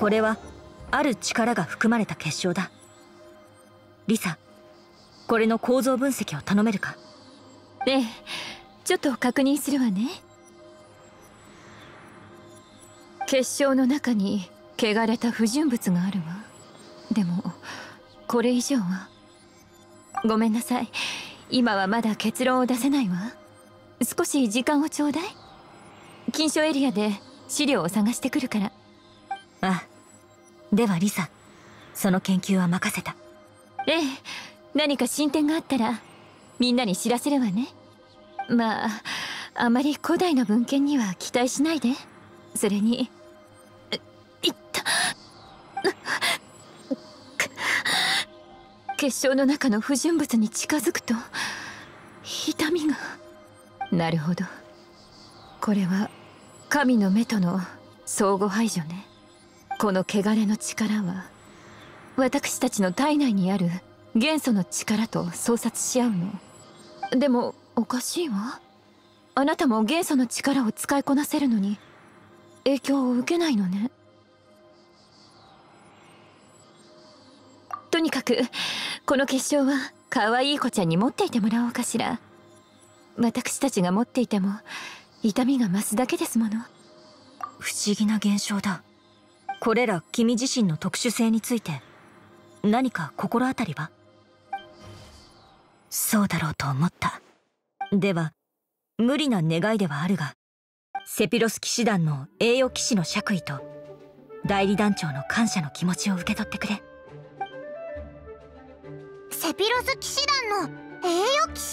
これはある力が含まれた結晶だ。リサ、これの構造分析を頼めるか？ ええ、ちょっと確認するわね。結晶の中に汚れた不純物があるわ。でもこれ以上は。ごめんなさい、今はまだ結論を出せないわ。少し時間をちょうだい。禁書エリアで資料を探してくるから。 ああ、ではリサ、その研究は任せた。 ええ、何か進展があったらみんなに知らせるわね。まああまり古代の文献には期待しないで。それにいった結晶の中の不純物に近づくと痛みが。なるほど、これは神の目との相互排除ね。この汚れの力は私たちの体内にある元素の力と相殺し合うの。でもおかしいわ。あなたも元素の力を使いこなせるのに影響を受けないのね。とにかくこの結晶は可愛い子ちゃんに持っていてもらおうかしら。私たちが持っていても痛みが増すだけですもの。 不思議な現象だ。これら君自身の特殊性について何か心当たりは？そうだろうと思った。では無理な願いではあるが、セピロス騎士団の栄誉騎士の爵位と代理団長の感謝の気持ちを受け取ってくれ。 セピロス騎士団の栄誉騎士？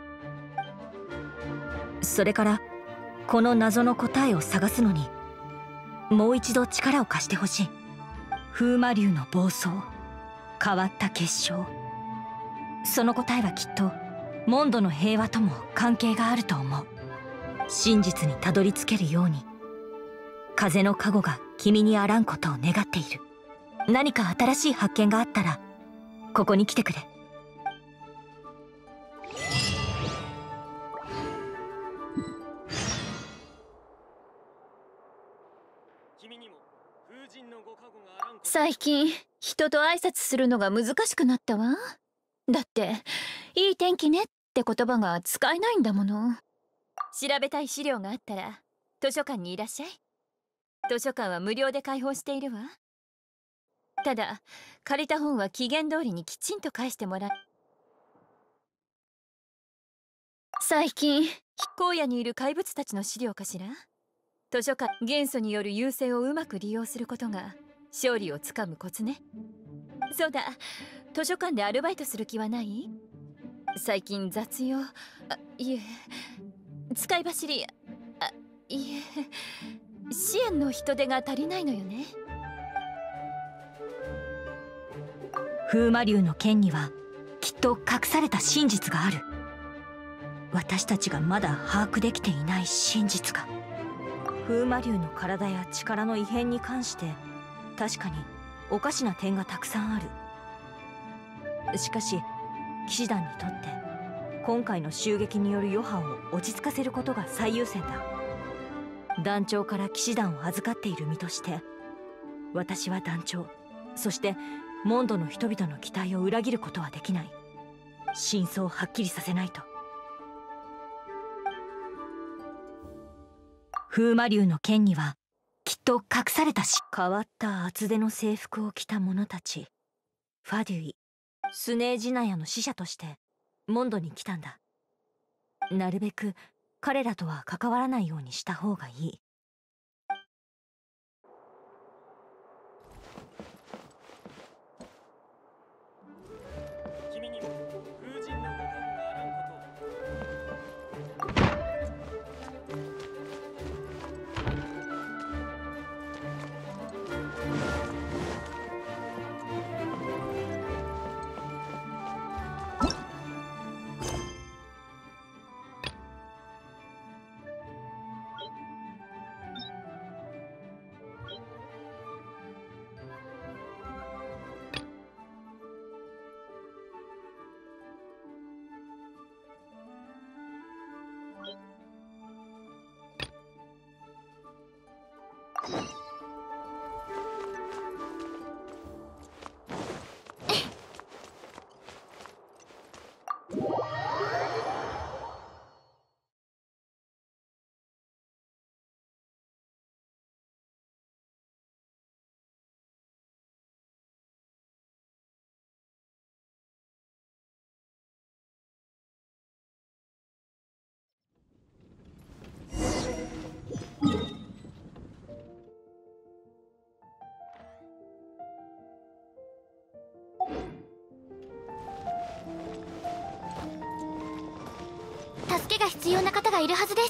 それからこの謎の答えを探すのにもう一度力を貸してほしい。風魔流の暴走、変わった結晶、その答えはきっとモンドの平和とも関係があると思う。真実にたどり着けるように風の加護が君にあらんことを願っている。何か新しい発見があったらここに来てくれ。 最近人と挨拶するのが難しくなったわ。だっていい天気ねって言葉が使えないんだもの。調べたい資料があったら図書館にいらっしゃい。図書館は無料で開放しているわ。ただ借りた本は期限通りにきちんと返してもらう。最近荒野にいる怪物たちの資料かしら。図書館、元素による優勢をうまく利用することが勝利をつかむコツね。そうだ、図書館でアルバイトする気はない？最近雑用、いえ、使い走り、いえ、支援の人手が足りないのよね。 風魔流の剣にはきっと隠された真実がある。私たちがまだ把握できていない真実が。風魔流の体や力の異変に関して確かにおかしな点がたくさんある。しかし騎士団にとって今回の襲撃による余波を落ち着かせることが最優先だ。団長から騎士団を預かっている身として私は団長、そしてモンドの人々の期待を裏切ることはできない。真相をはっきりさせないと。風魔流の剣にはきっと隠された変わった厚手の制服を着た者たち。ファデュイ、スネージナヤの使者としてモンドに来たんだ。なるべく彼らとは関わらないようにした方がいい。 君にも風神のご加護があらんことを。 が必要な方がいるはずです。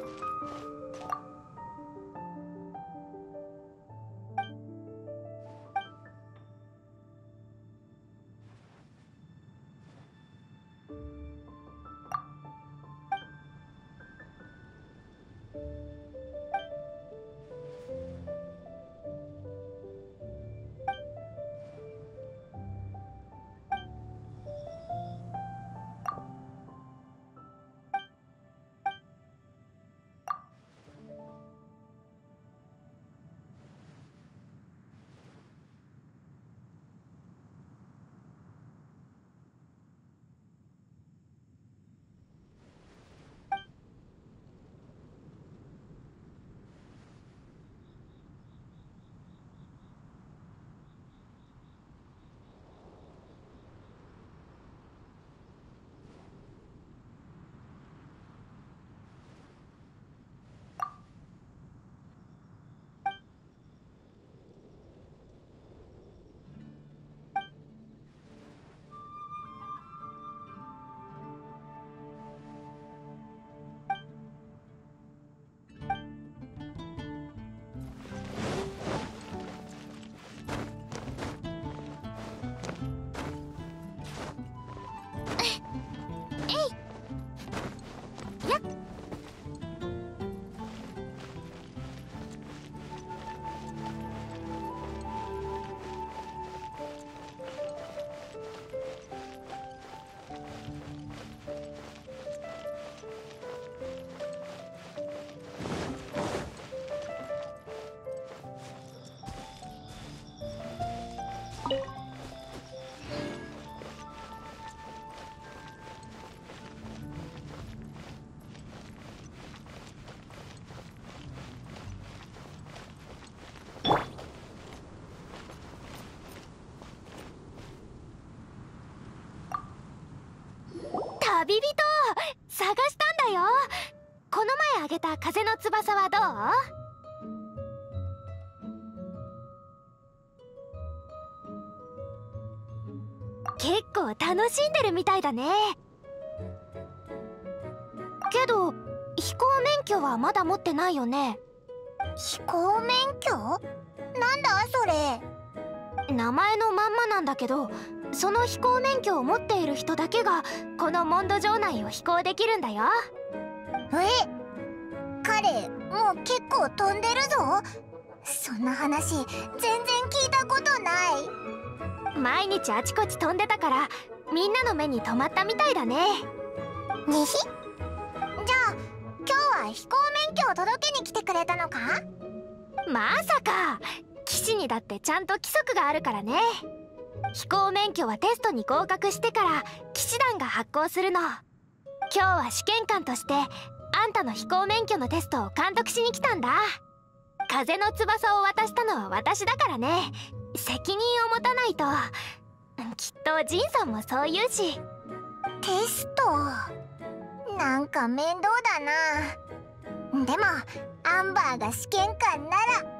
旅人探したんだよ。この前あげた風の翼はどう？結構楽しんでるみたいだね。けど飛行免許はまだ持ってないよね。飛行免許？なんだそれ。名前のまんまなんだけど、その飛行免許を持っている人だけがこのモンド城内を飛行できるんだよ。彼もう結構飛んでるぞ。そんな話全然聞いたことない。毎日あちこち飛んでたからみんなの目に留まったみたいだね。にひ？じゃあ今日は飛行免許を届けに来てくれたのか？まさか。騎士にだってちゃんと規則があるからね。飛行免許はテストに合格してから騎士団が発行するの。今日は試験官としてあんたの飛行免許のテストを監督しに来たんだ。風の翼を渡したのは私だからね。責任を持たないと。きっとジンさんもそう言うし。テストなんか面倒だな。でもアンバーが試験官なら。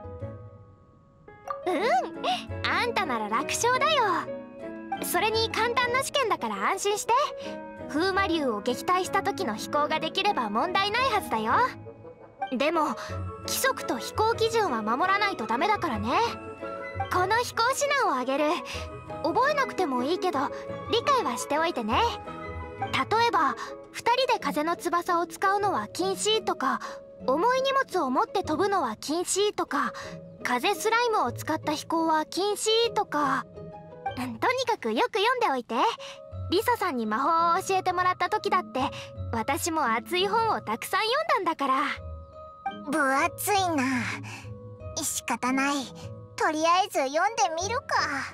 あんたなら楽勝だよ。それに簡単な試験だから安心して。風魔竜を撃退した時の飛行ができれば問題ないはずだよ。でも規則と飛行基準は守らないとダメだからね。この飛行指南をあげる。覚えなくてもいいけど理解はしておいてね。例えば2人で風の翼を使うのは禁止とか、重い荷物を持って飛ぶのは禁止とか、風スライムを使った飛行は禁止とか。とにかくよく読んでおいて。リサさんに魔法を教えてもらった時だって私も熱い本をたくさん読んだんだから。分厚いな。仕方ない。とりあえず読んでみるか。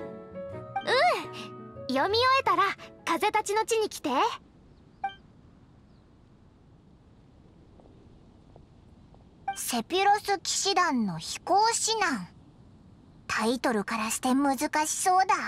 読み終えたら風たちの地に来て。セピロス騎士団の飛行指南。タイトルからして難しそうだ。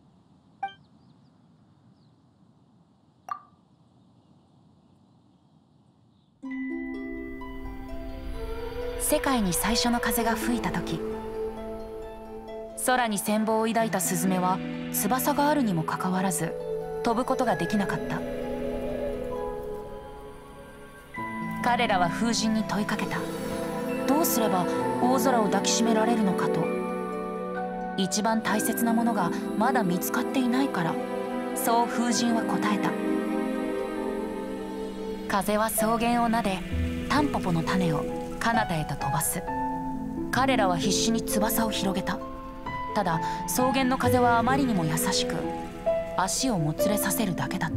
世界に最初の風が吹いた時、空に羨望を抱いたスズメは翼があるにもかかわらず飛ぶことができなかった。 彼らは風神に問いかけた。どうすれば大空を抱きしめられるのかと。一番大切なものがまだ見つかっていないから、そう風神は答えた。風は草原を撫で、タンポポの種を彼方へと飛ばす。彼らは必死に翼を広げた。ただ草原の風はあまりにも優しく、足をもつれさせるだけだった。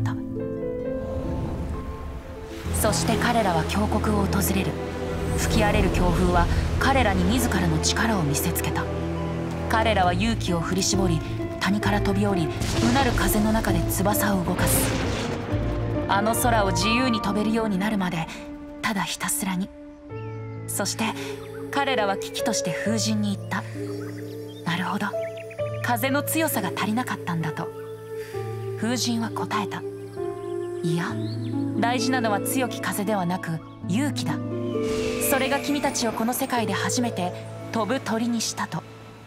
そして彼らは峡谷を訪れる。吹き荒れる強風は彼らに自らの力を見せつけた。彼らは勇気を振り絞り、谷から飛び降り、うなる風の中で翼を動かす。あの空を自由に飛べるようになるまで、ただひたすらに。そして彼らは危機として風神に言った。なるほど、風の強さが足りなかったんだと。風神は答えた。いや、大事なのは強き風ではなく勇気だ。それが君たちをこの世界で初めて飛ぶ鳥にしたと。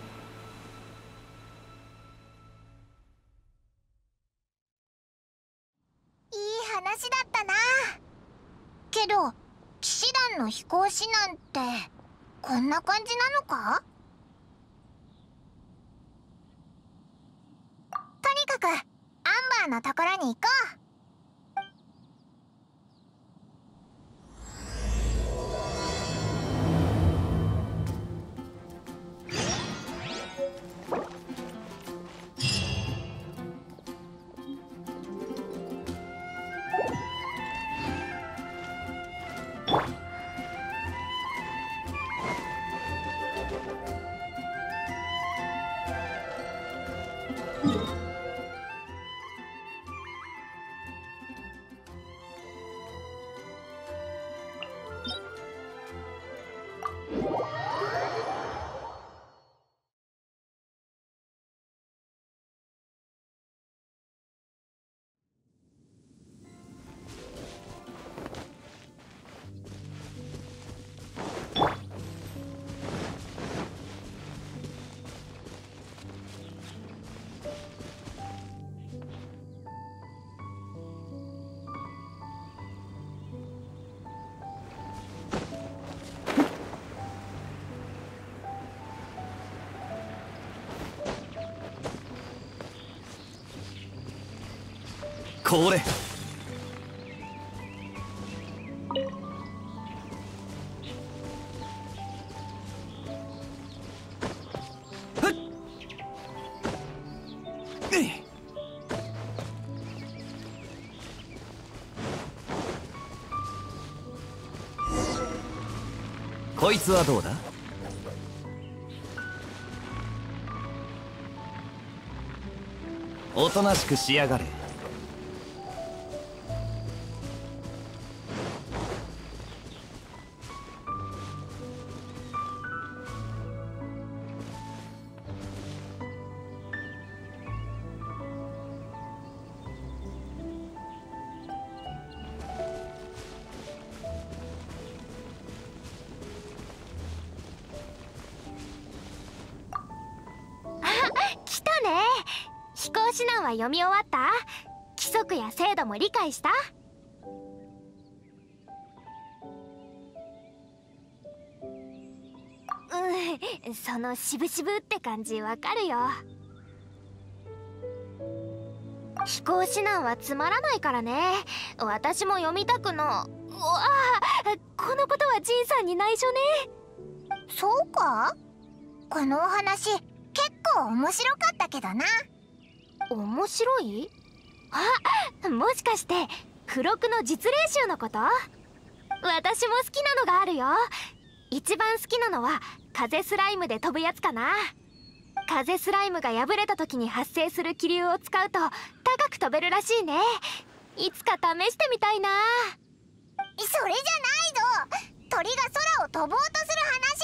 いい話だったな。けど騎士団の飛行士なんてこんな感じなのか？とにかくアンバーのところに行こう。 これこいつはどうだ？おとなしくしやがれ。 来たね。飛行指南は読み終わった？規則や制度も理解した？その渋々って感じわかるよ。飛行指南はつまらないからね。私も読みたくの。うわあ、このことはジンさんに内緒ね。そうか？このお話結構面白かったけどな。面白い？あ、もしかして付録の実例集のこと？私も好きなのがあるよ。一番好きなのは風スライムで飛ぶやつかな。風スライムが破れた時に発生する気流を使うと高く飛べるらしいね。いつか試してみたいな。それじゃないぞ。鳥が空を飛ぼうとする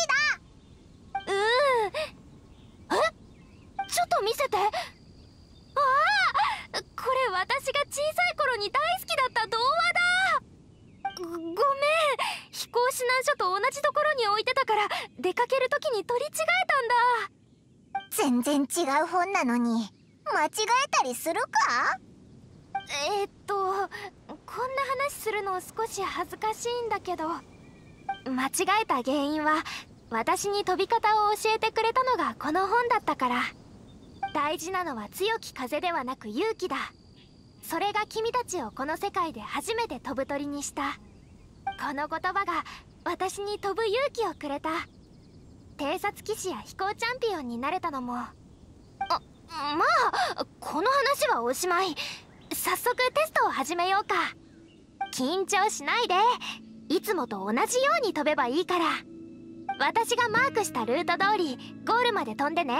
話だ。ちょっと見せて。ああ、これ私が小さい頃に大好きだった童話だ。ごめん、飛行指南書と同じところに置いてたから出かける時に取り違えたんだ。全然違う本なのに間違えたりするか？ここんな話するの少し恥ずかしいんだけど、間違えた原因は私に飛び方を教えてくれたのがこの本だったから。大事なのは強き風ではなく勇気だ。それが君たちをこの世界で初めて飛ぶ鳥にした。この言葉が私に飛ぶ勇気をくれた。偵察騎士や飛行チャンピオンになれたのも。まあこの話はおしまい。早速テストを始めようか。緊張しないで、いつもと同じように飛べばいいから。私がマークしたルート通りゴールまで飛んでね。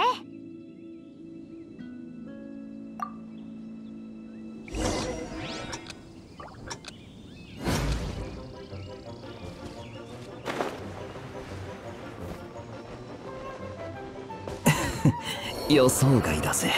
予想外だぜ。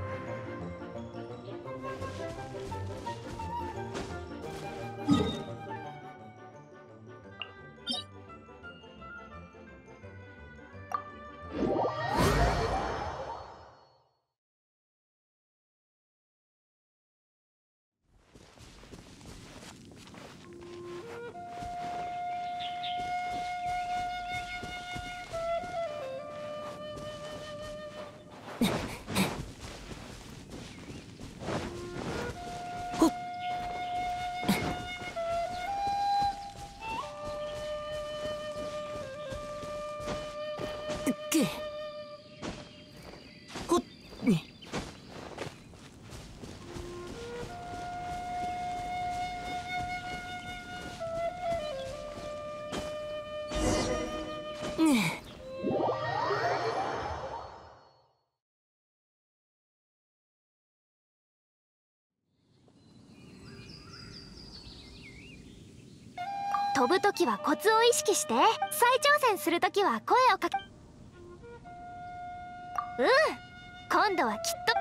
飛ぶときはコツを意識して、再挑戦するときは声をかけ。今度はきっと。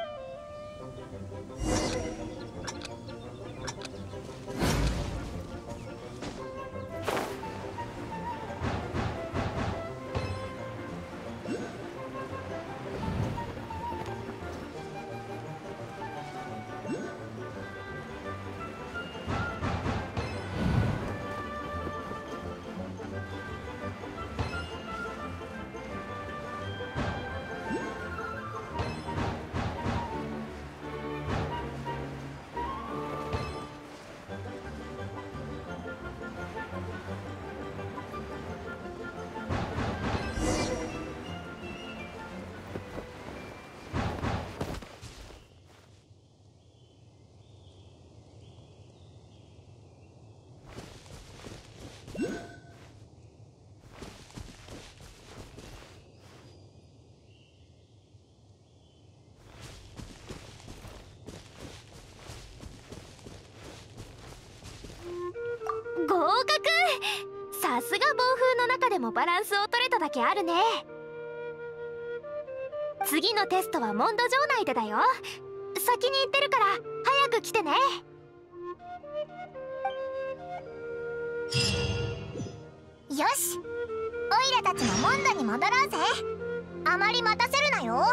合格！さすが暴風の中でもバランスを取れただけあるね。次のテストはモンド城内でだよ。先に行ってるから早く来てね。よし、オイラたちもモンドに戻ろうぜ。あまり待たせるなよ。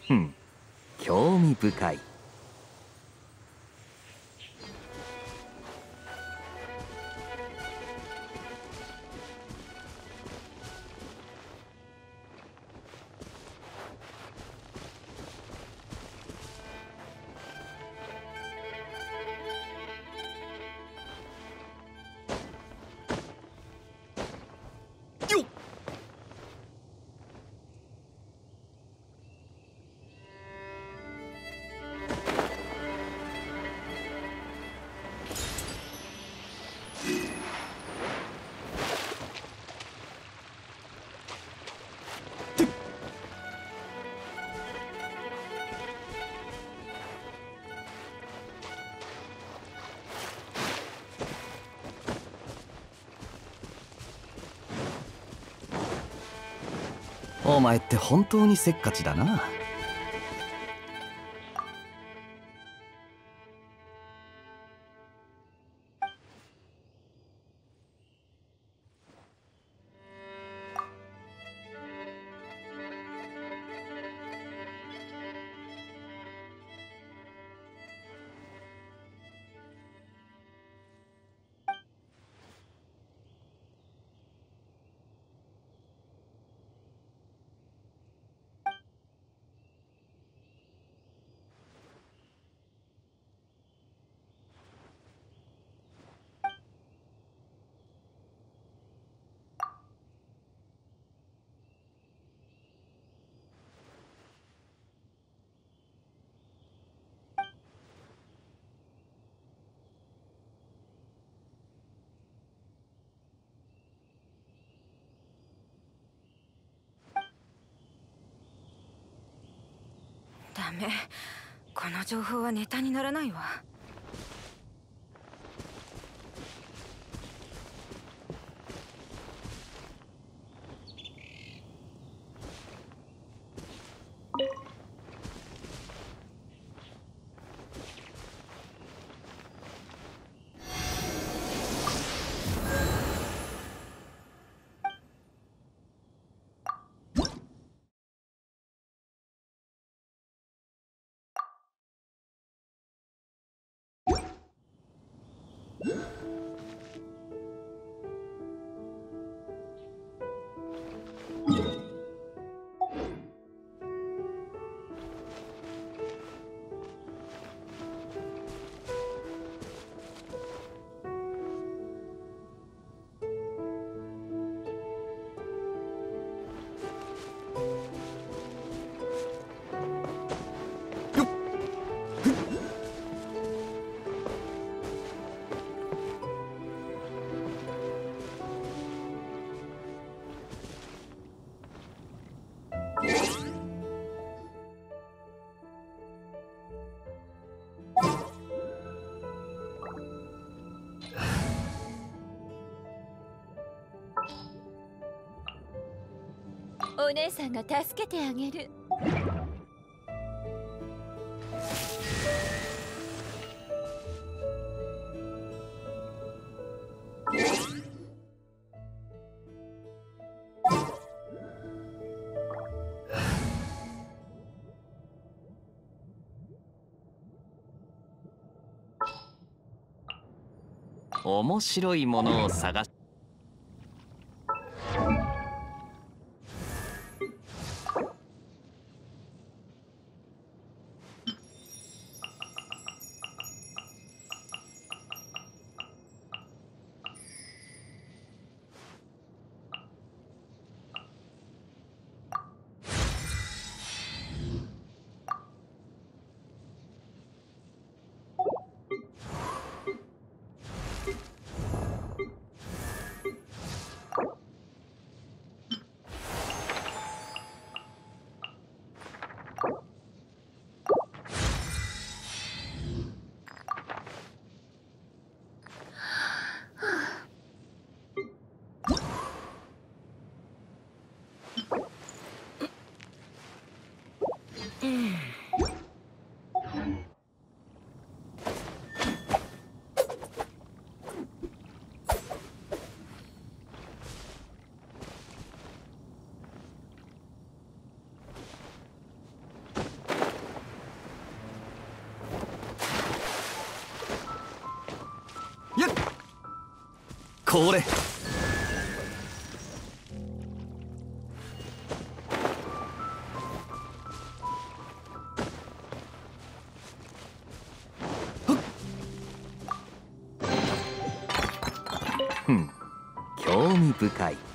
興味深い。お前って本当にせっかちだな。 ダメ、この情報はネタにならないわ。 お姉さんが助けてあげる。 面白いものを探し。 これ興味深い。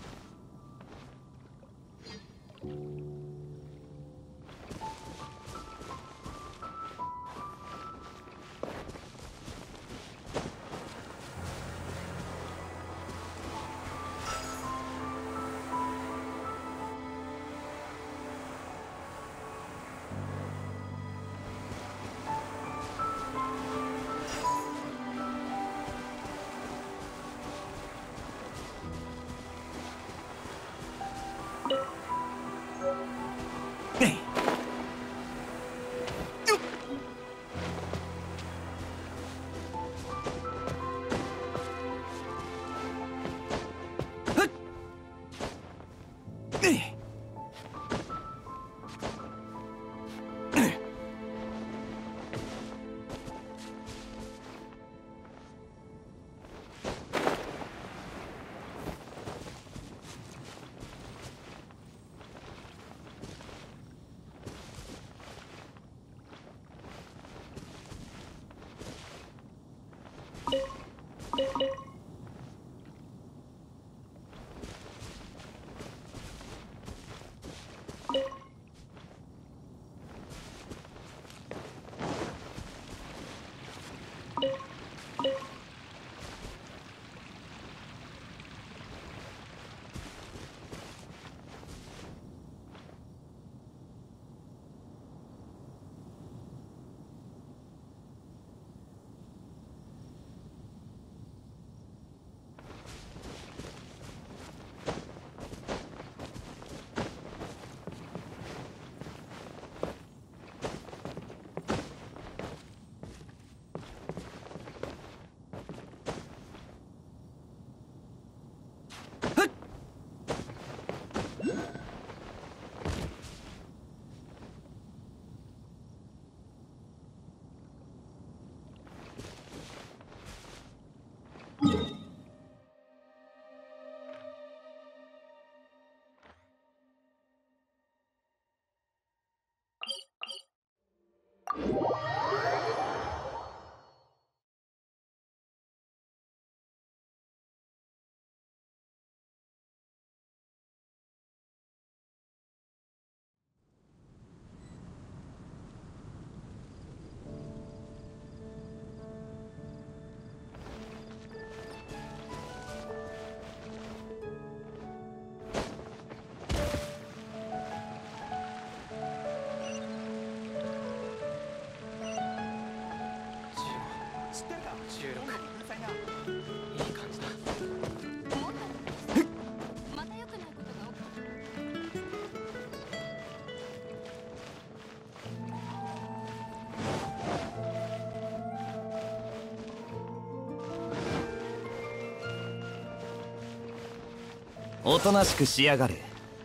おとなしくしやがれ。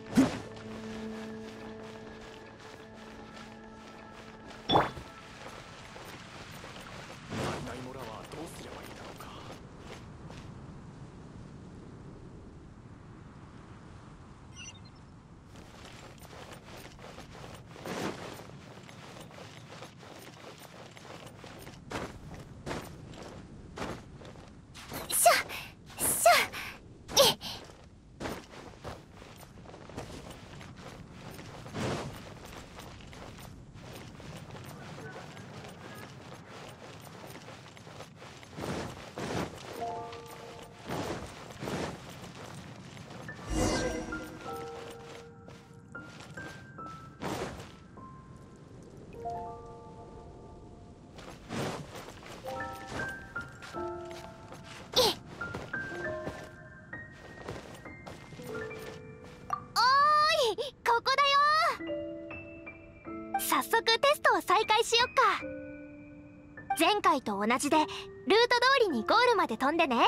早速テストを再開しよっか。前回と同じでルート通りにゴールまで飛んでね。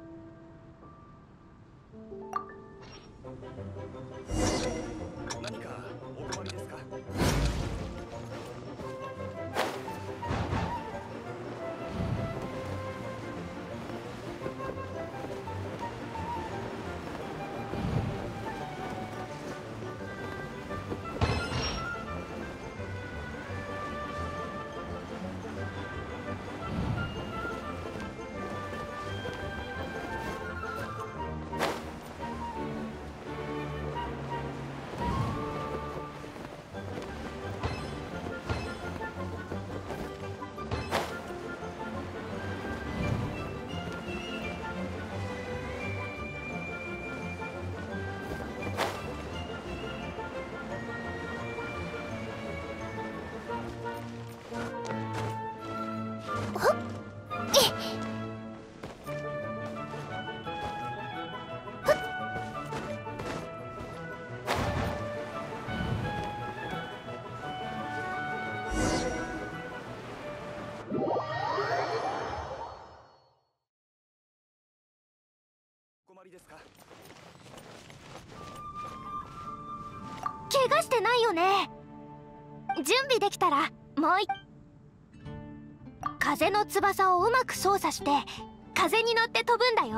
何かお困りですか？ ですか？ 怪我してないよね。準備できたらもう風の翼をうまく操作して風に乗って飛ぶんだよ。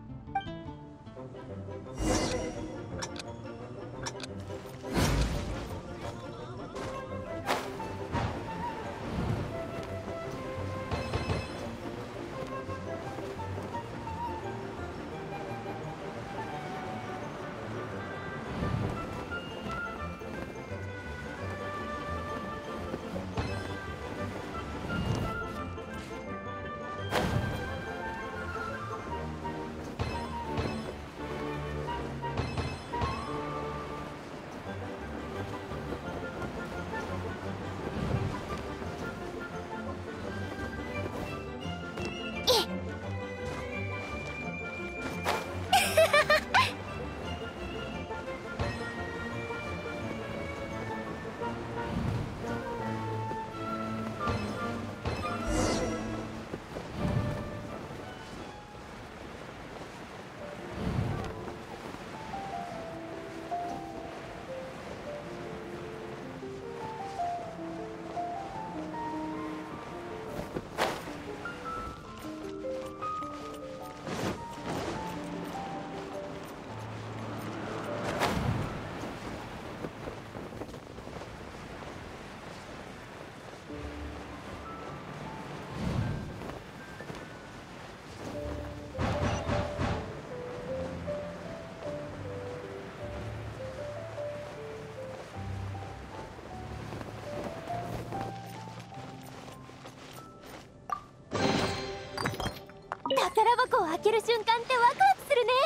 宝箱を開ける瞬間ってワクワクするね。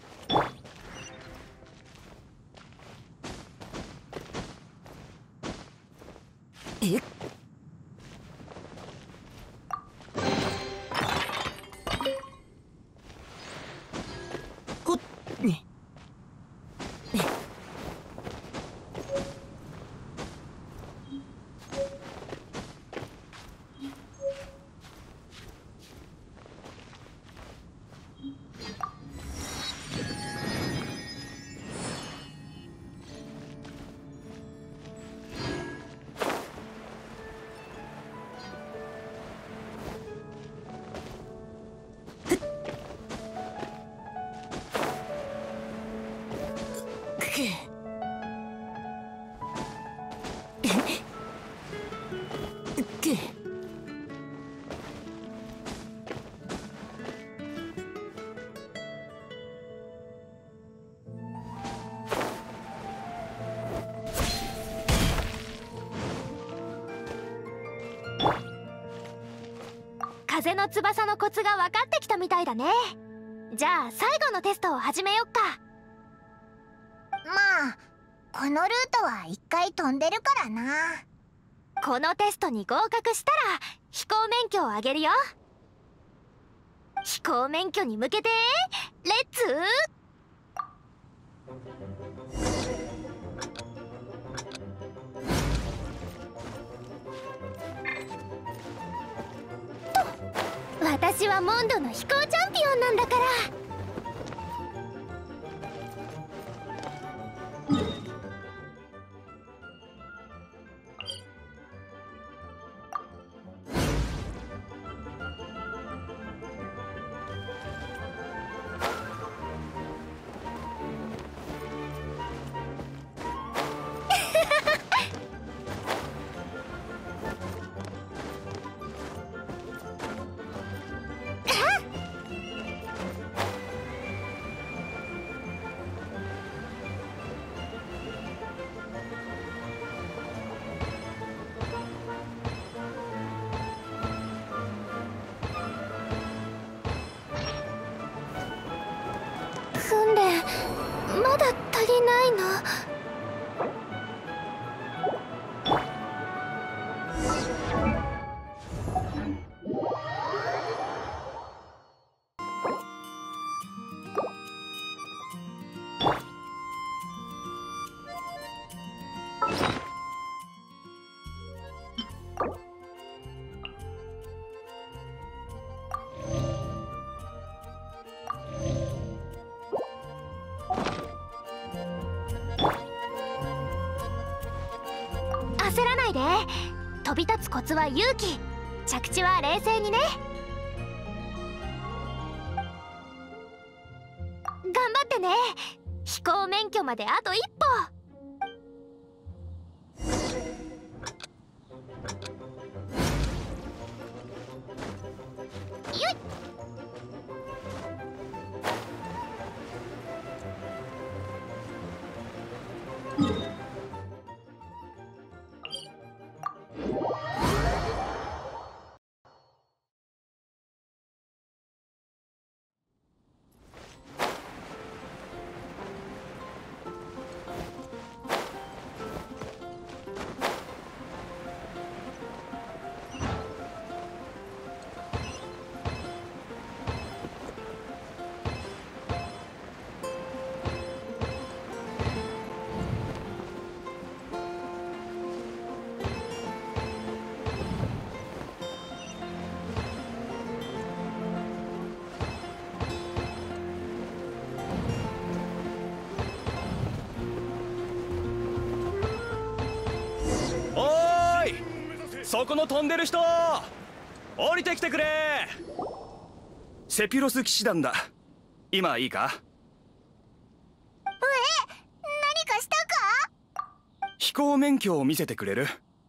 風の翼のコツが分かってきたみたいだね。じゃあ最後のテストを始めよっか。まあこのルートは一回飛んでるからな。このテストに合格したら飛行免許をあげるよ。飛行免許に向けてレッツ私はモンドの飛行チャンピオンなんだから。訓練まだ足りないの。 焦らないで。飛び立つコツは勇気、着地は冷静にね。頑張ってね。飛行免許まであと一歩。よい。 そこの飛んでる人、降りてきてくれ。 セピロス騎士団だ。今いいか？ 何かしたか？ 飛行免許を見せてくれる？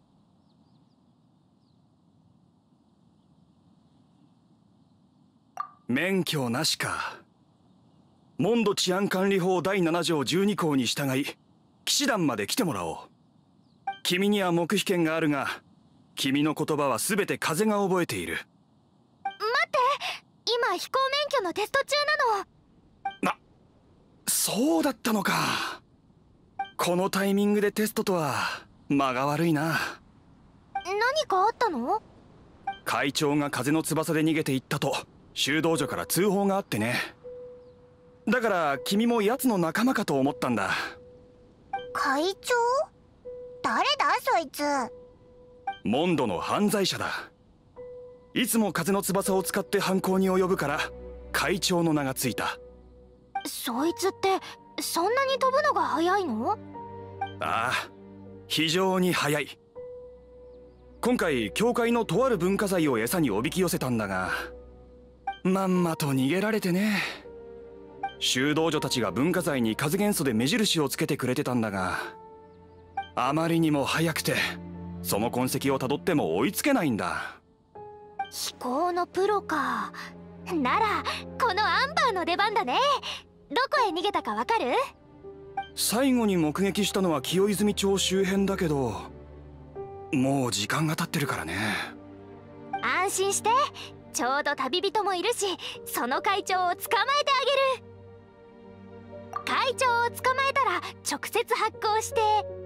免許なしか。モンド治安管理法第7条12項に従い騎士団まで来てもらおう。君には黙秘権があるが、君の言葉は全て風が覚えている。 待って、今飛行免許のテスト中なの。 そうだったのか。このタイミングでテストとは間が悪いな。 何かあったの？ 会長が風の翼で逃げていったと修道女から通報があってね。だから君も奴の仲間かと思ったんだ。 会長？誰だそいつ。 モンドの犯罪者だ。いつも風の翼を使って犯行に及ぶから会長の名がついた。 そいつってそんなに飛ぶのが速いの？ ああ、非常に速い。今回教会のとある文化財を餌におびき寄せたんだが、まんまと逃げられてね。修道女たちが文化財に風元素で目印をつけてくれてたんだが、あまりにも速くてその痕跡をたどっても追いつけないんだ。 飛行のプロか。ならこのアンバーの出番だね。どこへ逃げたかわかる？ 最後に目撃したのは清泉町周辺だけど、もう時間が経ってるからね。 安心して、ちょうど旅人もいるし、その会長を捕まえてあげる。会長を捕まえたら直接発行して、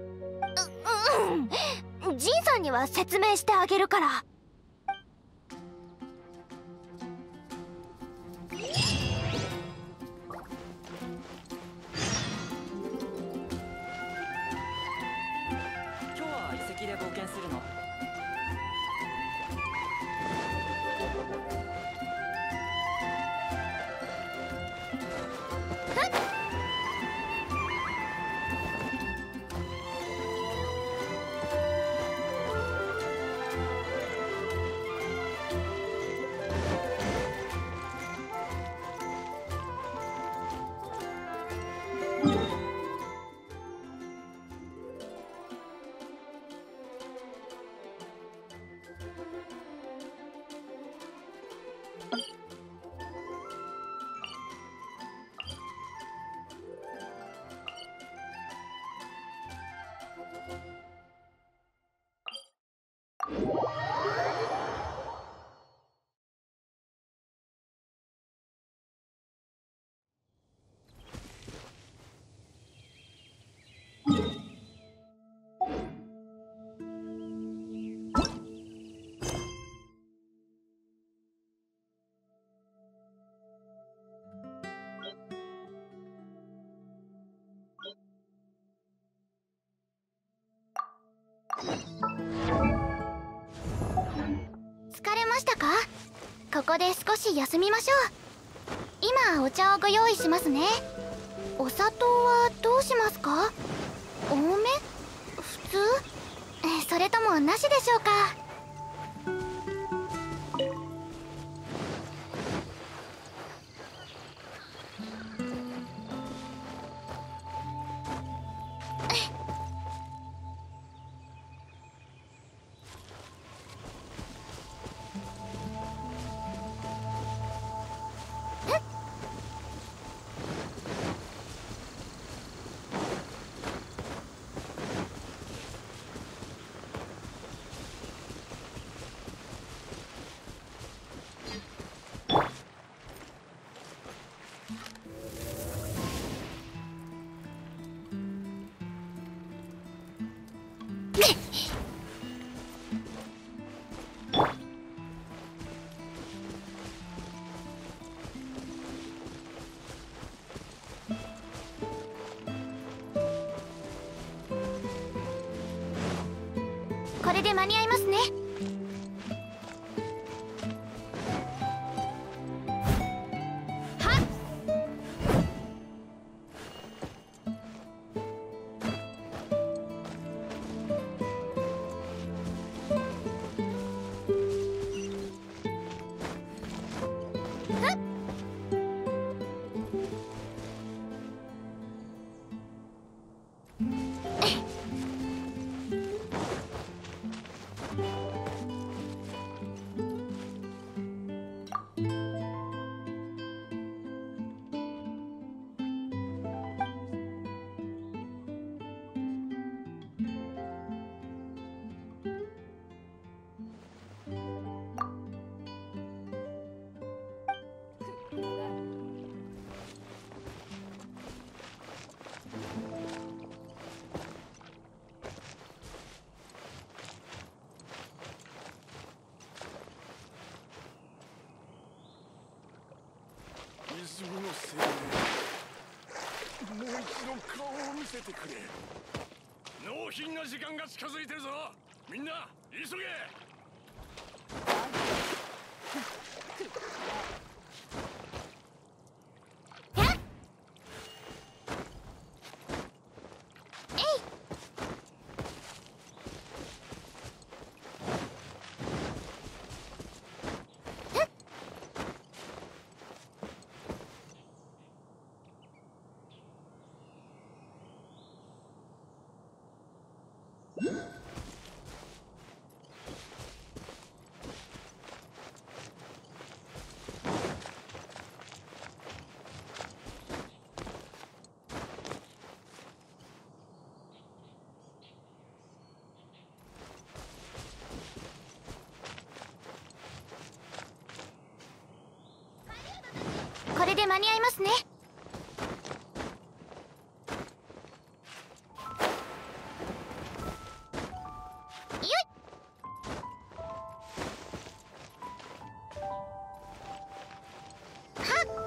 ジンさんには説明してあげるから。 今日は遺跡で冒険するの？ 疲れましたか？ここで少し休みましょう。今お茶をご用意しますね。お砂糖はどうしますか？多め？普通？ それともなしでしょうか。これで間に合いますね。はっ。 イズムの精霊、もう一度顔を見せてくれ。納品の時間が近づいてるぞ。みんな急げ。 これで間に合いますね。よい。はっ。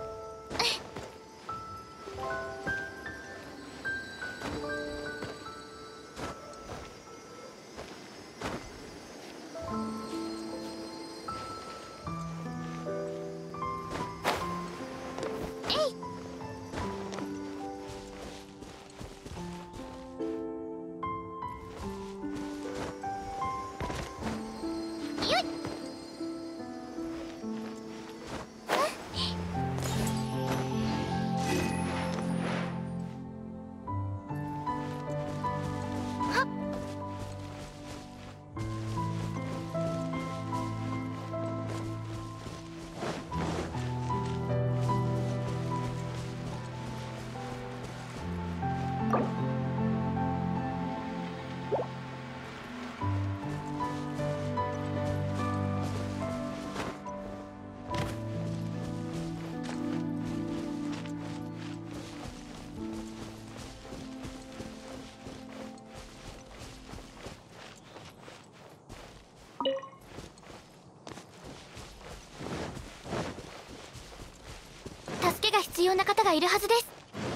助けが必要な方がいるはずです。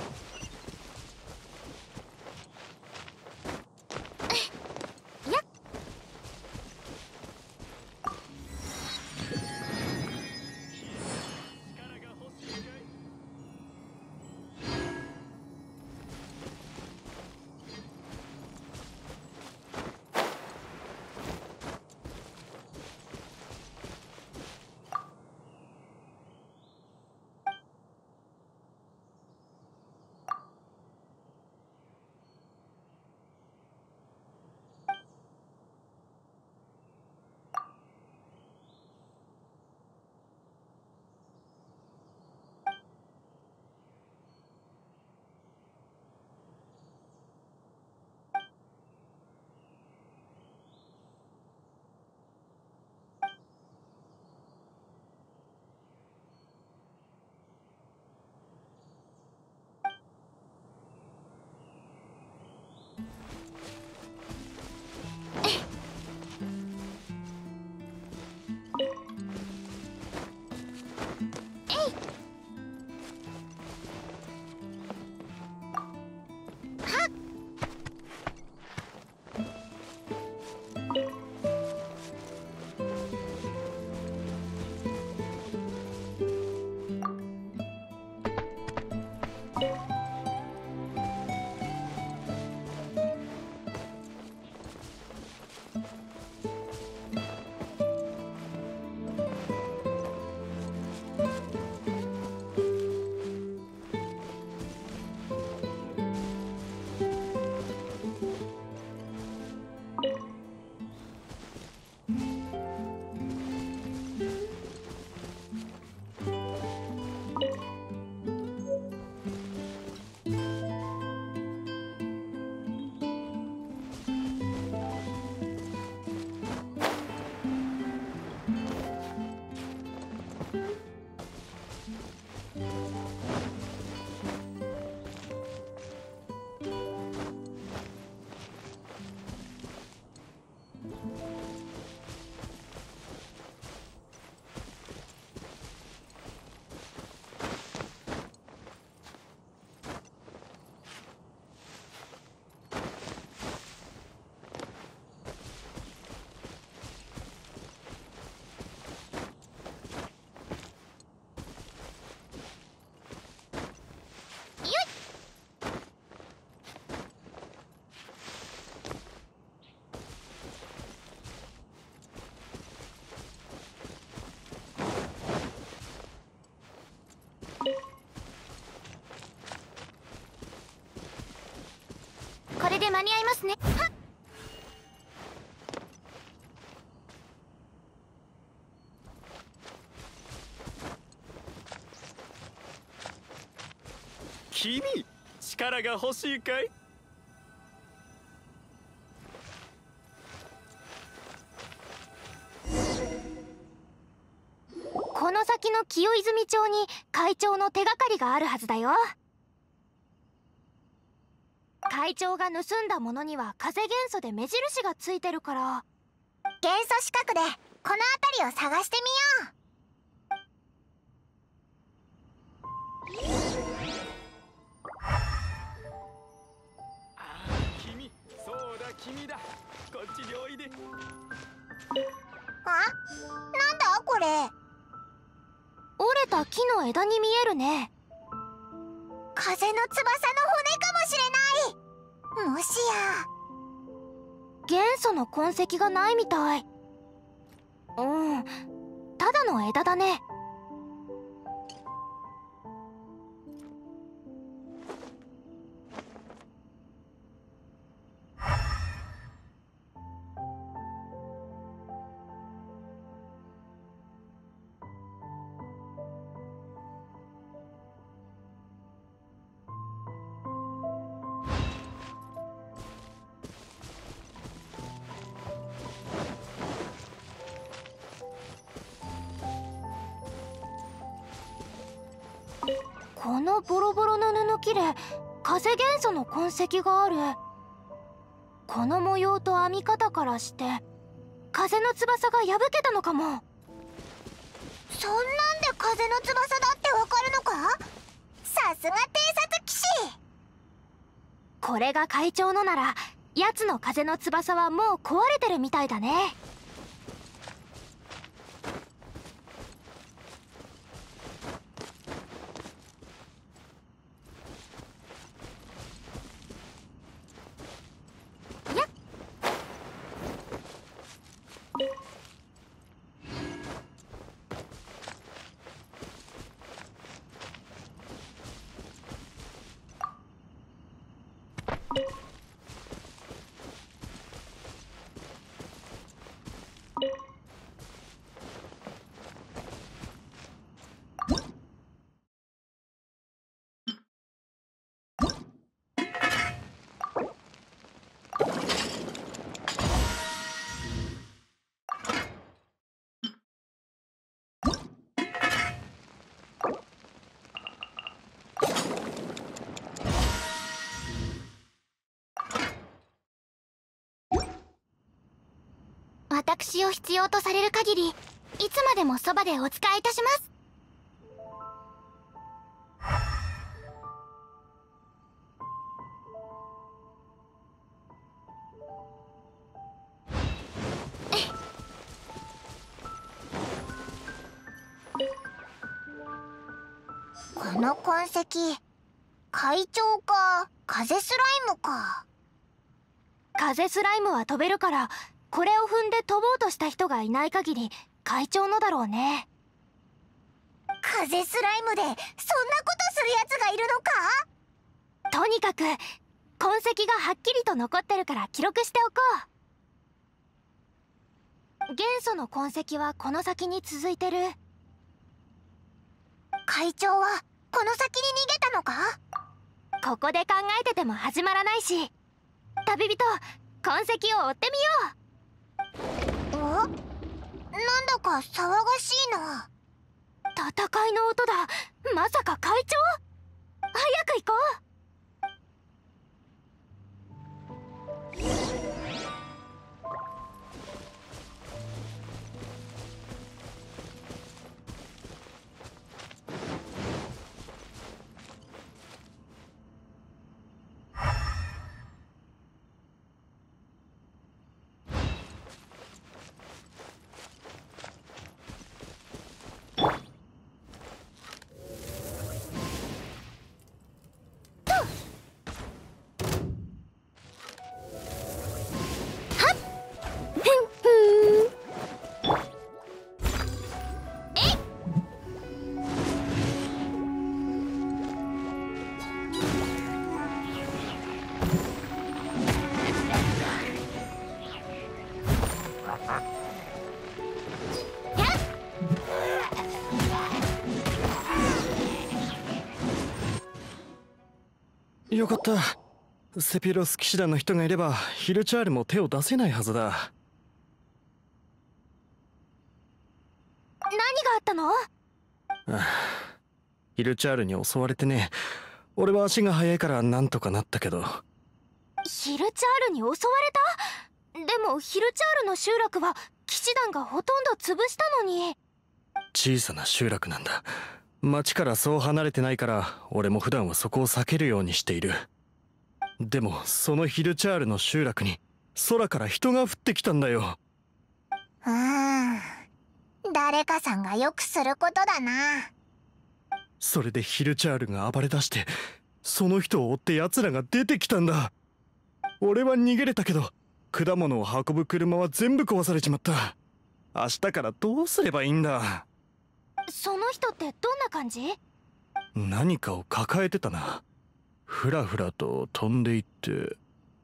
やっ。 君、力が欲しいかい？ この先の清泉町に会長の手がかりがあるはずだよ。会長が盗んだものには風元素で目印がついてるから、元素資格でこの辺りを探してみよう。 君、そうだ君だ。こっちにおいで。 あ、なんだこれ。折れた木の枝に見えるね。風の翼の骨かもしれない。もしや元素の痕跡がないみたい。うん、ただの枝だね。このボロボロの布切れ、風元素の痕跡がある。この模様と編み方からして風の翼が破けたのかも。そんなんで風の翼だってわかるのか？さすが偵察騎士。これが会長のなら、奴の風の翼はもう壊れてるみたいだね。私を必要とされる限り、いつまでもそばでお仕えいたします。この痕跡、会長か風スライムか。風スライムは飛べるから、これを踏んで飛ぼうとした人がいない限り会長のだろうね。風スライムでそんなことするやつがいるのか？とにかく痕跡がはっきりと残ってるから記録しておこう。元素の痕跡はこの先に続いてる。会長はこの先に逃げたのか？ここで考えてても始まらないし、旅人、痕跡を追ってみよう。なんだか騒がしいな。戦いの音だ。まさか会長？早く行こう。 よかった。セピロス騎士団の人がいればヒルチャールも手を出せないはずだ。 何があったの？ ヒルチャールに襲われてね。俺は足が速いからなんとかなったけど。 ヒルチャールに襲われた？でもヒルチャールの集落は騎士団がほとんど潰したのに。 小さな集落なんだ。町からそう離れてないから俺も普段はそこを避けるようにしている。でもそのヒルチャールの集落に空から人が降ってきたんだよ。 誰かさんがよくすることだな。 それでヒルチャールが暴れ出して、その人を追って奴らが出てきたんだ。俺は逃げれたけど果物を運ぶ車は全部壊されちまった。明日からどうすればいいんだ。 その人ってどんな感じ？ 何かを抱えてたな。ふらふらと飛んでいって、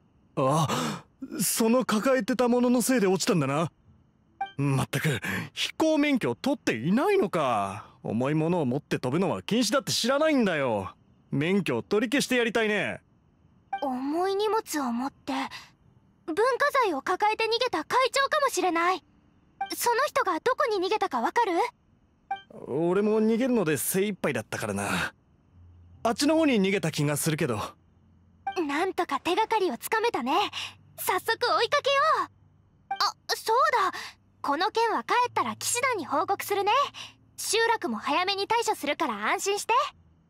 その抱えてたもののせいで落ちたんだな。まったく飛行免許を取っていないのか。重いものを持って飛ぶのは禁止だって知らないんだよ。免許を取り消してやりたいね。 重い荷物を持って文化財を抱えて逃げた会長かもしれない。その人がどこに逃げたかわかる？ 俺も逃げるので精一杯だったからな。あっちの方に逃げた気がするけど。 なんとか手がかりをつかめたね。早速追いかけよう。そうだ、この件は帰ったら騎士団に報告するね。集落も早めに対処するから安心して。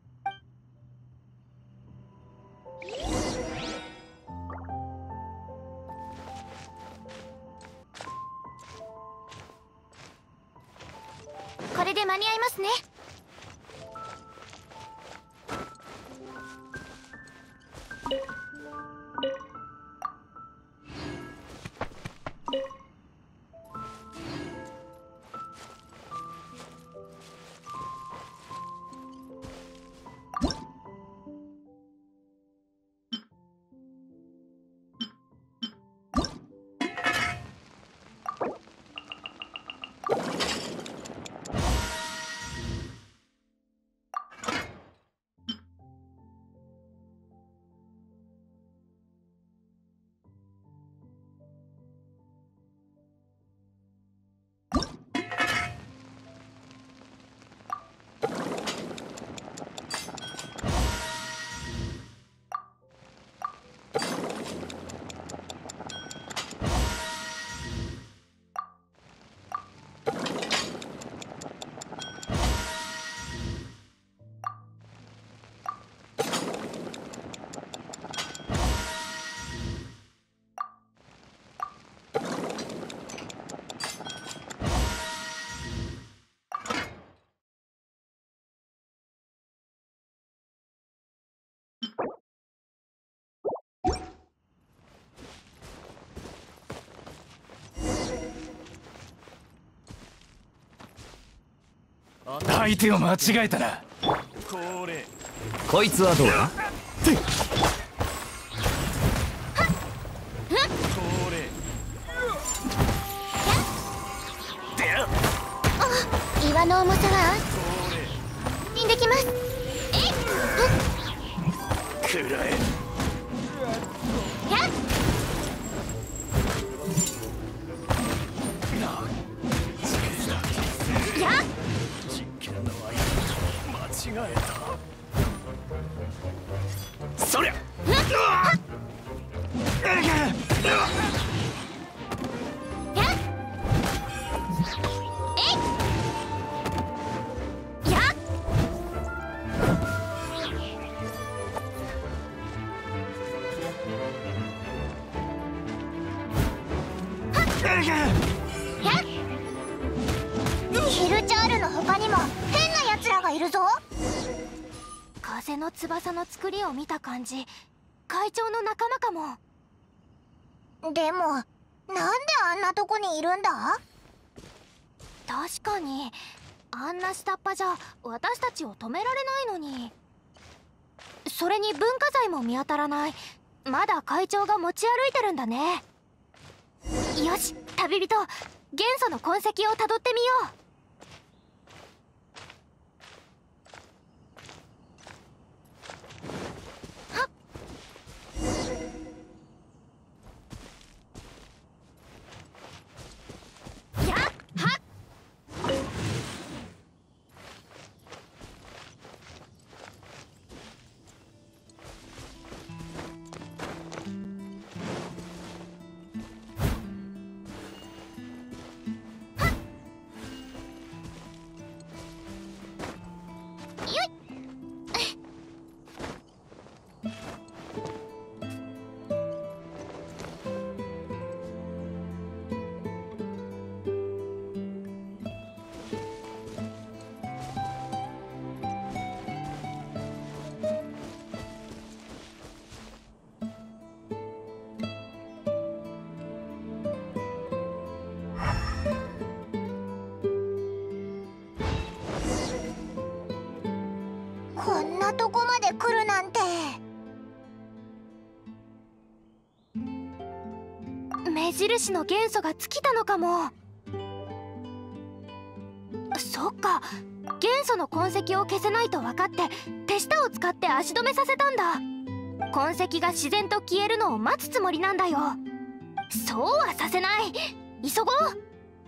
これで間に合いますね。 相手を間違えたな。こいつはどうだ？ 岩の重さはできます。 くらえ。間違えた。そりゃ。 ヒルチャールの他にも変な奴らがいるぞ。風の翼の作りを見た感じ、会長の仲間かも。でもなんであんなとこにいるんだ？確かにあんな下っ端じゃ私たちを止められないのに。それに文化財も見当たらない。まだ会長が持ち歩いてるんだね。よし、旅人、元素の痕跡をたどってみよう。はっ印の元素が尽きたのかも。そっか、元素の痕跡を消せないと分かって手下を使って足止めさせたんだ。痕跡が自然と消えるのを待つつもりなんだよ。そうはさせない。急ごう。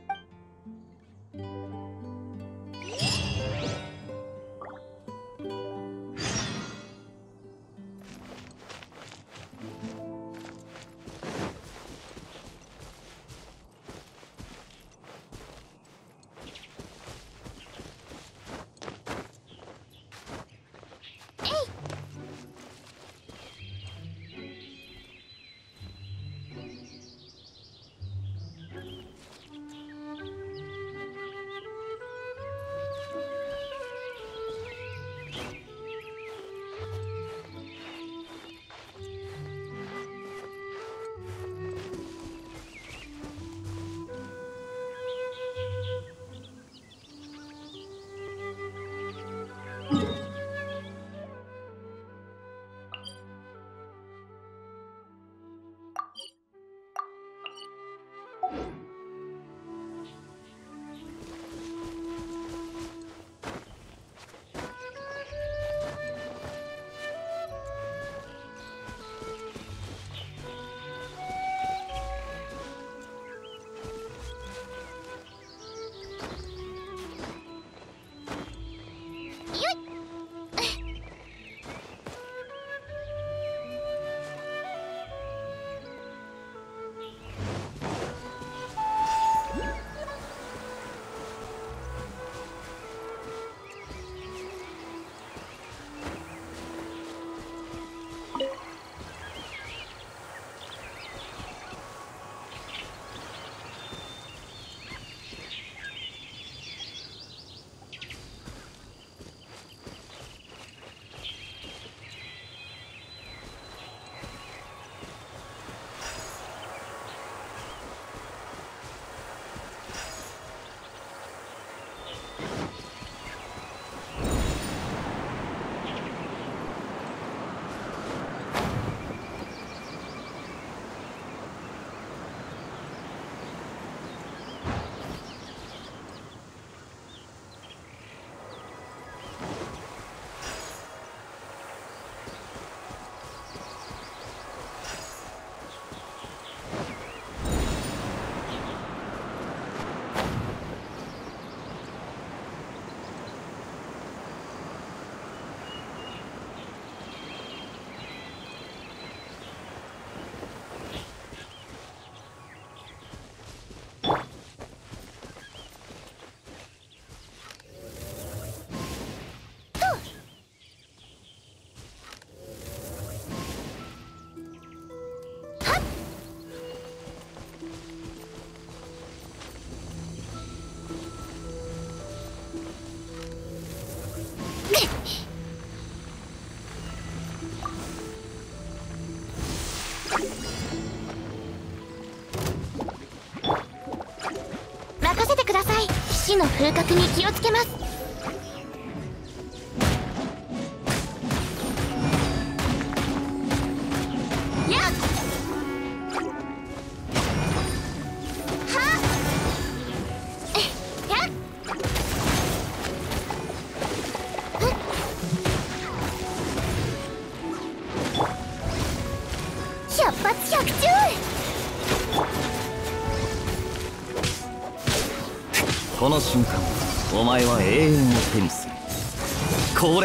死の風格に気をつけます。やっはっやっ百発百中。 この瞬間お前は永遠を手にする。これ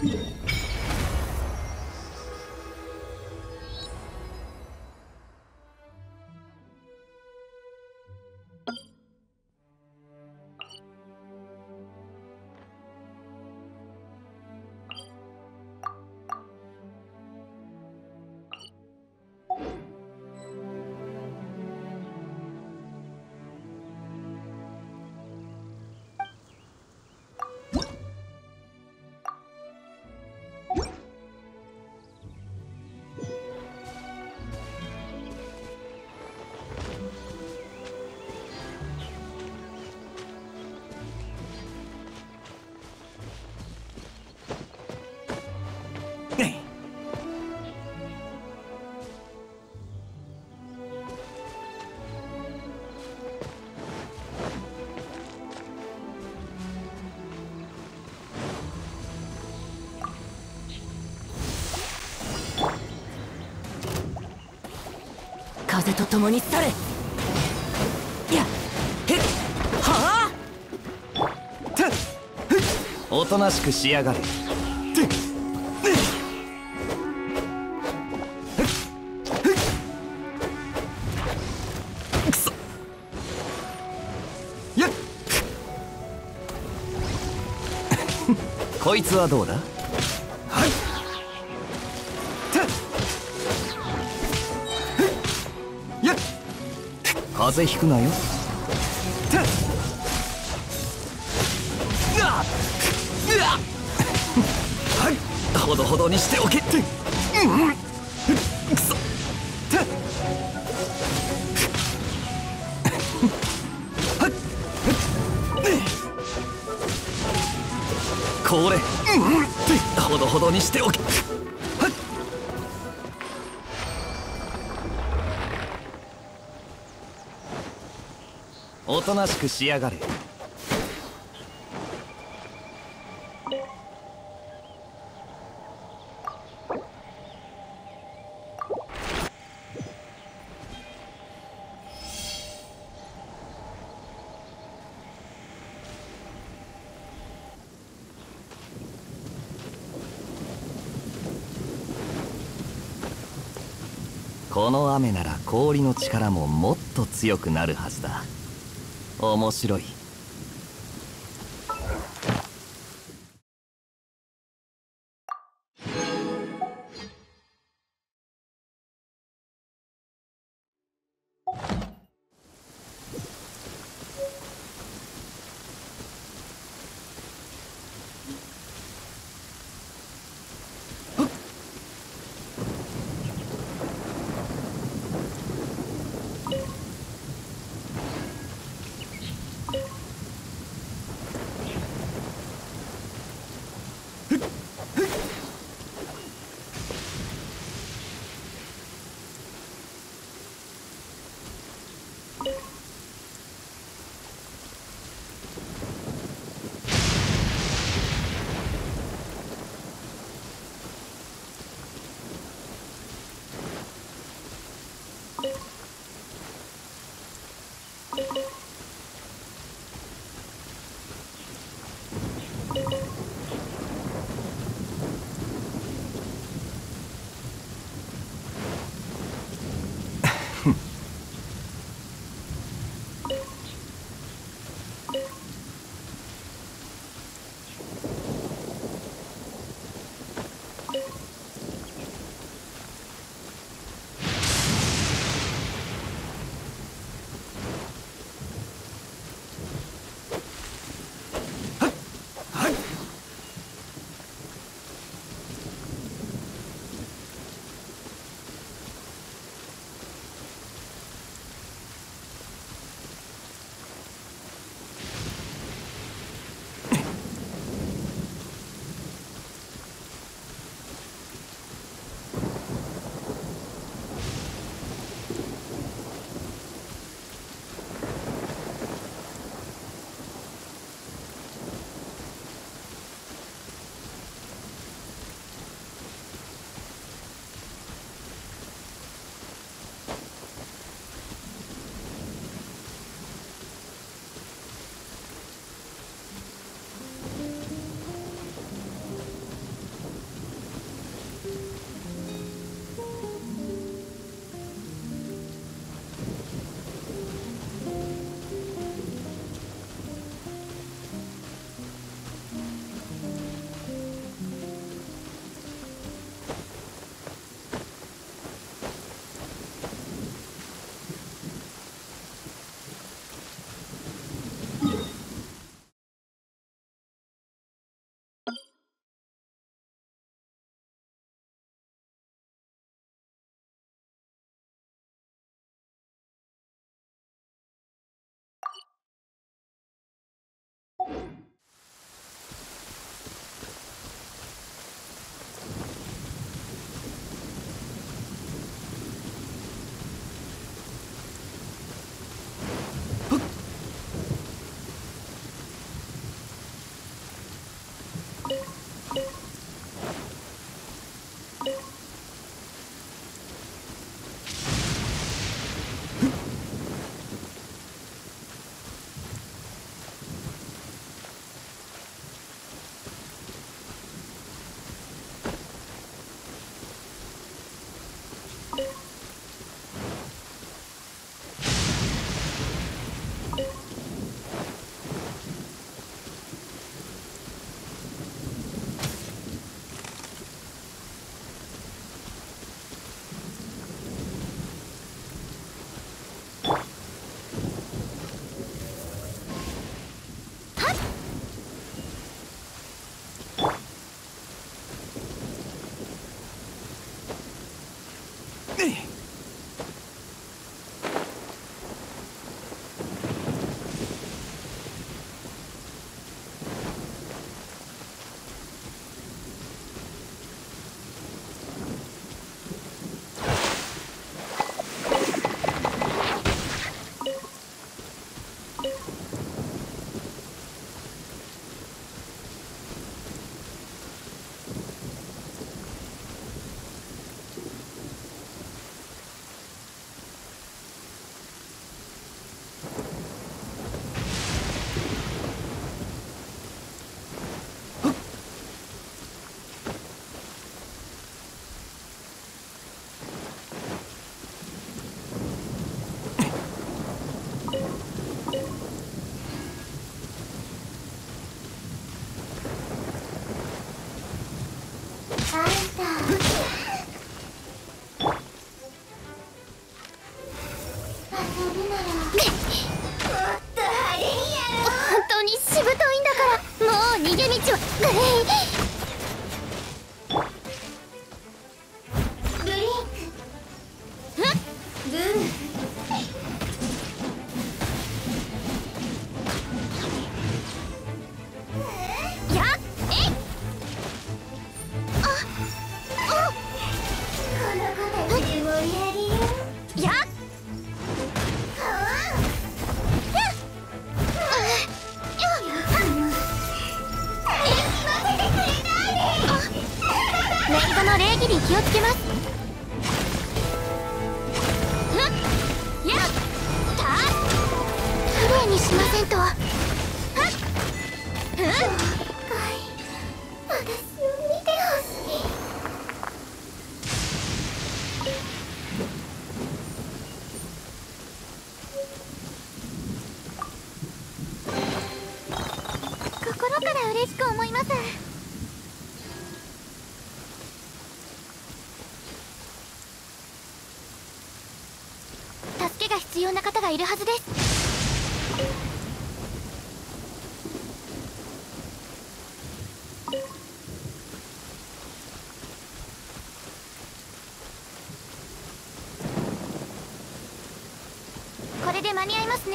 風と共に去れ。いや、へっ、はあ。おとなしくしやがれ。くそ。やっ。こいつはどうだ。はい。風邪ひくなよ。はい、ほどほどにしておけって。くそ。これ、ほどほどにしておけ。おとなしくしやがれ。この雨なら氷の力ももっと強くなるはずだ。面白い。 気をつけます。きれいにしませんと。私を見てほしい。心から嬉しく思います。助けが必要な方がいるはずです。これで間に合いますね。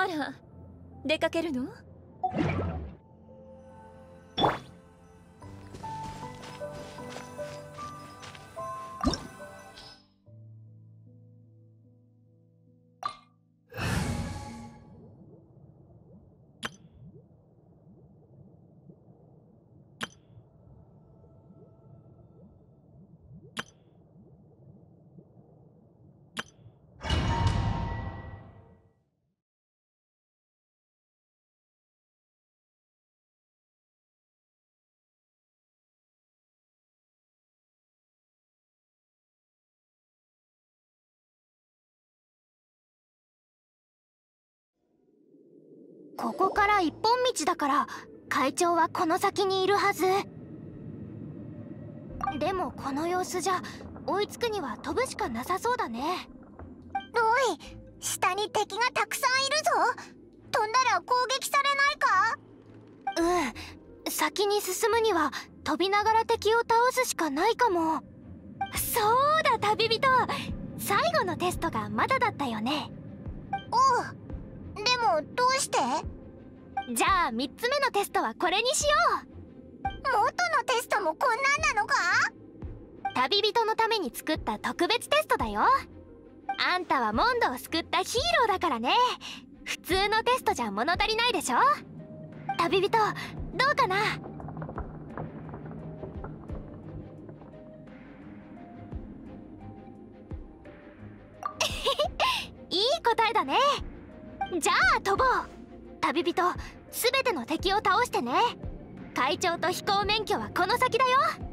あら、出かけるの？ ここから一本道だから会長はこの先にいるはず。でもこの様子じゃ追いつくには飛ぶしかなさそうだね。ロイ、下に敵がたくさんいるぞ。飛んだら攻撃されないか？うん、先に進むには飛びながら敵を倒すしかないかも。そうだ旅人、最後のテストがまだだったよね。おう、でもどうして？じゃあ3つ目のテストはこれにしよう。元のテストもこんなんなのか？旅人のために作った特別テストだよ。あんたはモンドを救ったヒーローだからね。普通のテストじゃ物足りないでしょ。旅人、どうかな？いい答えだね。じゃあ飛ぼう。旅人、すべての敵を倒してね。会長と飛行免許はこの先だよ。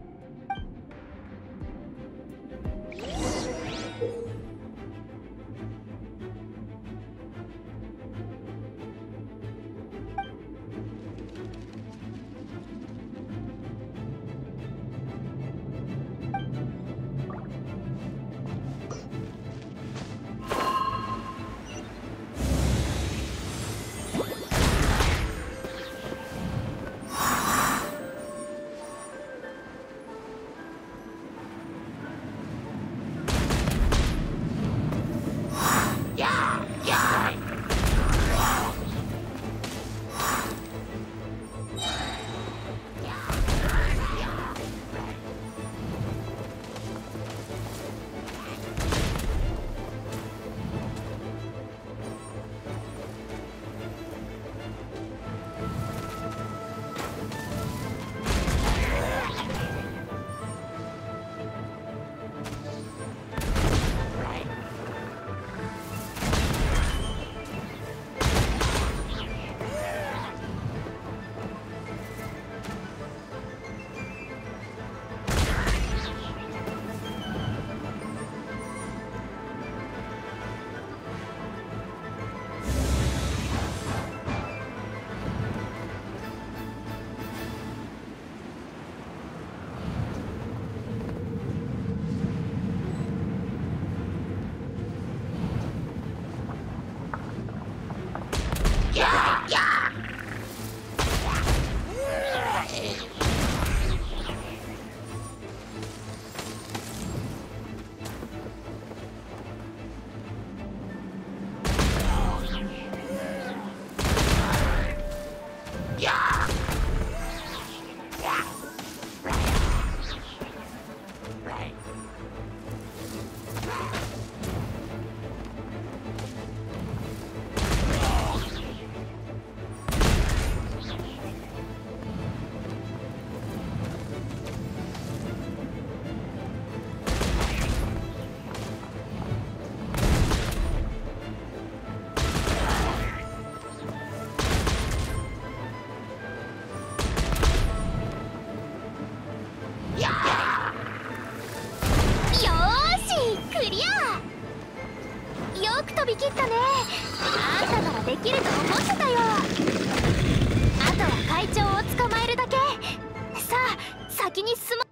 飛び切ったね。あんたならできると思ってたよ。あとは会長を捕まえるだけ。さあ先に進もう。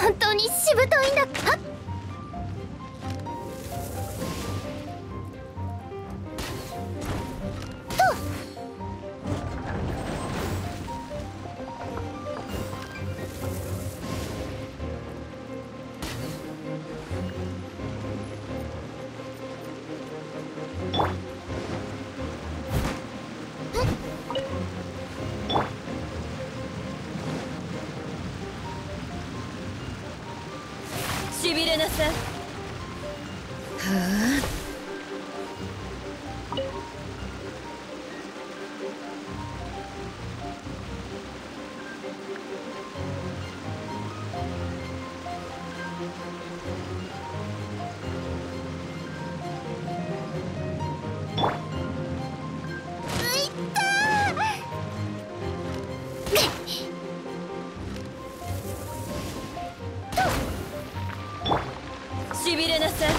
本当にしぶといんだ。はっ。 しびれなさい。しびれなさい。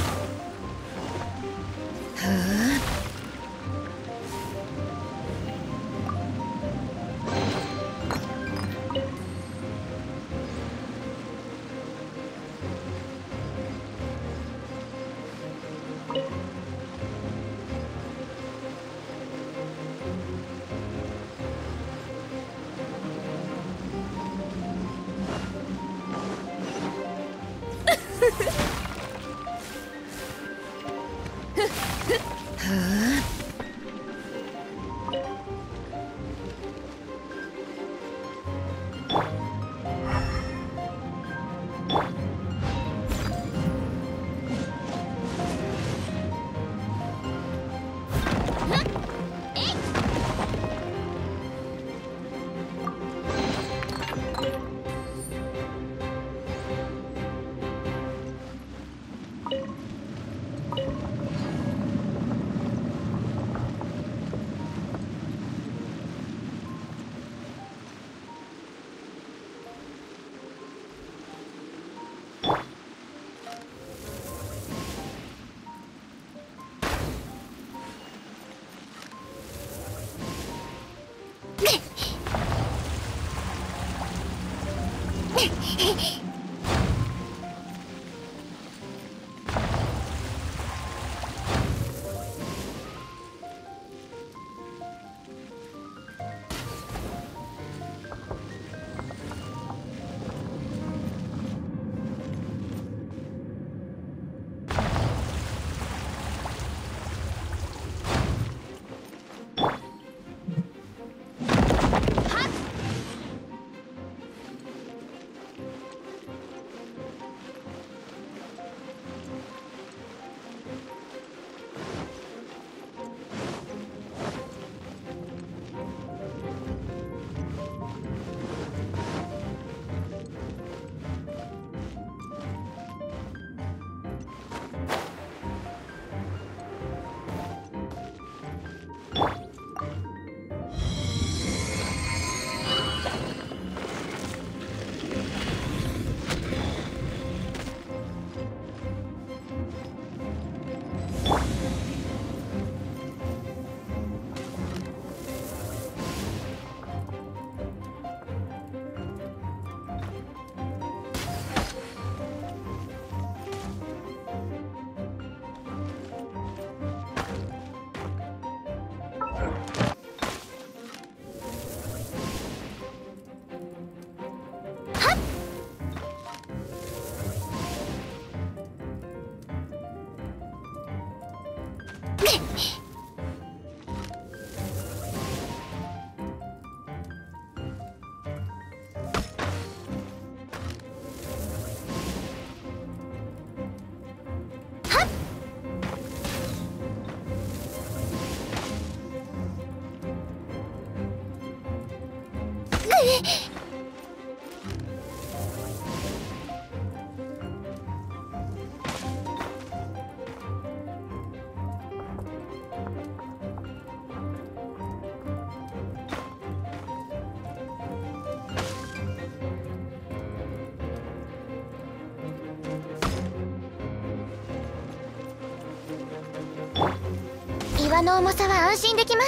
岩の重さは安心できます。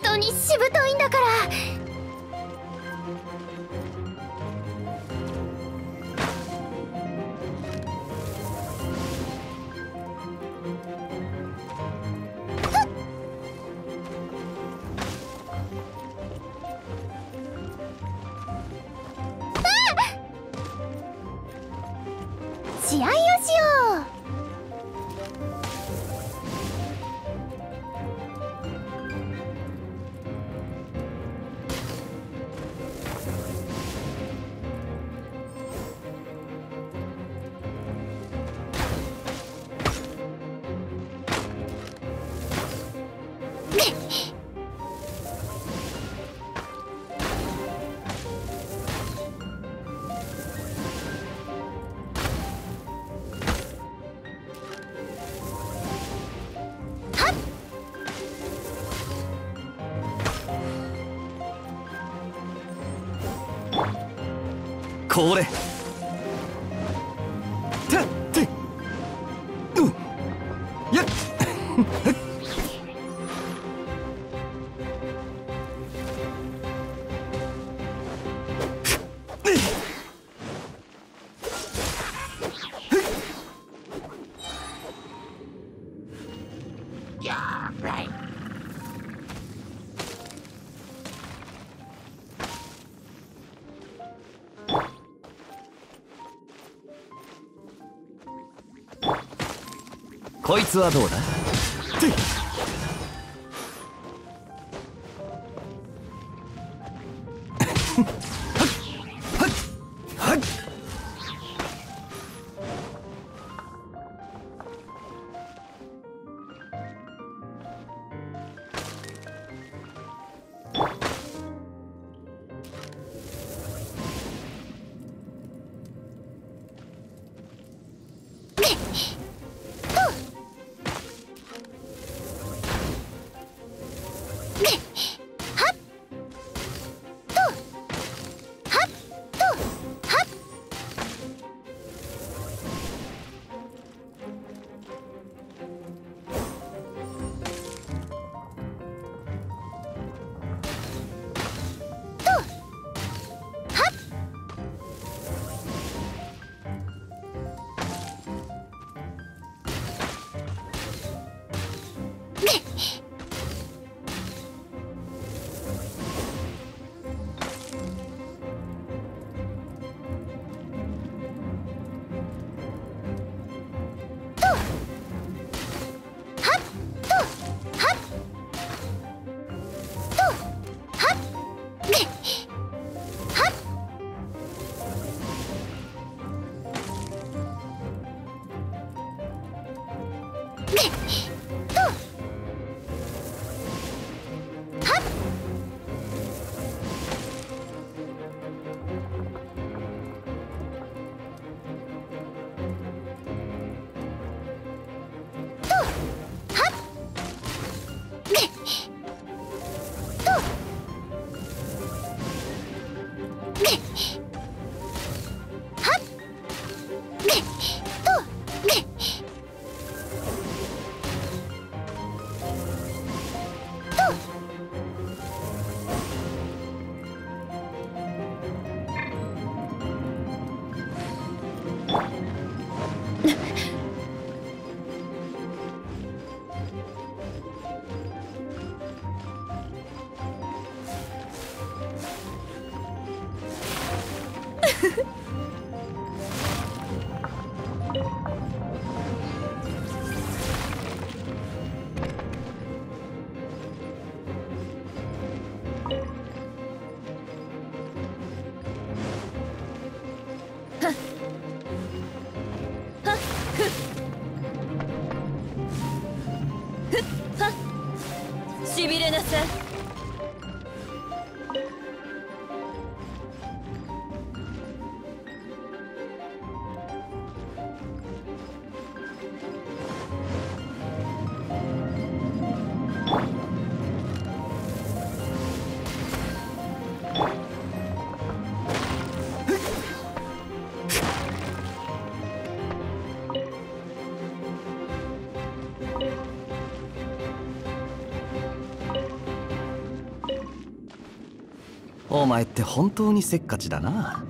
当にしぶといんだから。試合をしよう。 これたってやっこいつはどうだ？ しびれなさい。 お前って本当にせっかちだな。